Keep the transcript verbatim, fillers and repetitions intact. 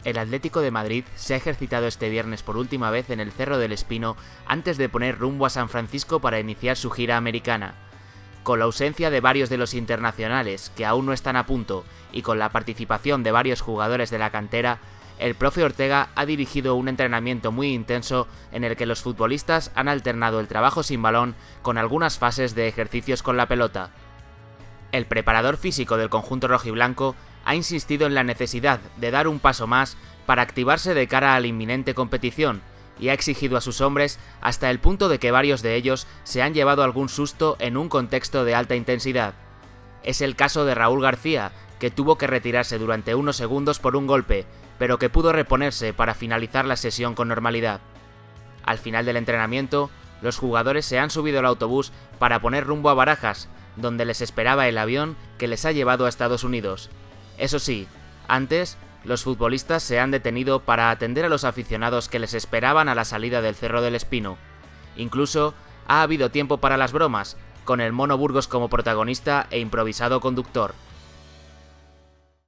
El Atlético de Madrid se ha ejercitado este viernes por última vez en el Cerro del Espino antes de poner rumbo a San Francisco para iniciar su gira americana. Con la ausencia de varios de los internacionales que aún no están a punto y con la participación de varios jugadores de la cantera, el profe Ortega ha dirigido un entrenamiento muy intenso en el que los futbolistas han alternado el trabajo sin balón con algunas fases de ejercicios con la pelota. El preparador físico del conjunto rojiblanco ha insistido en la necesidad de dar un paso más para activarse de cara a la inminente competición y ha exigido a sus hombres hasta el punto de que varios de ellos se han llevado algún susto en un contexto de alta intensidad. Es el caso de Raúl García, que tuvo que retirarse durante unos segundos por un golpe, pero que pudo reponerse para finalizar la sesión con normalidad. Al final del entrenamiento, los jugadores se han subido al autobús para poner rumbo a Barajas, donde les esperaba el avión que les ha llevado a Estados Unidos. Eso sí, antes, los futbolistas se han detenido para atender a los aficionados que les esperaban a la salida del Cerro del Espino. Incluso ha habido tiempo para las bromas, con el Mono Burgos como protagonista e improvisado conductor.